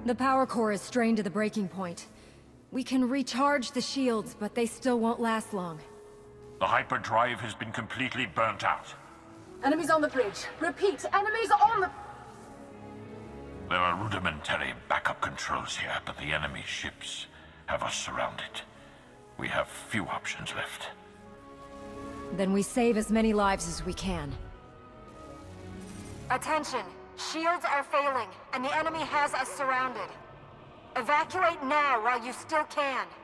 The power core is strained to the breaking point. We can recharge the shields, but they still won't last long. The hyperdrive has been completely burnt out. Enemies on the bridge. Repeat, enemies on the... There are rudimentary backup controls here, but the enemy ships have us surrounded. We have few options left. Then we save as many lives as we can. Attention! Shields are failing, and the enemy has us surrounded. Evacuate now while you still can.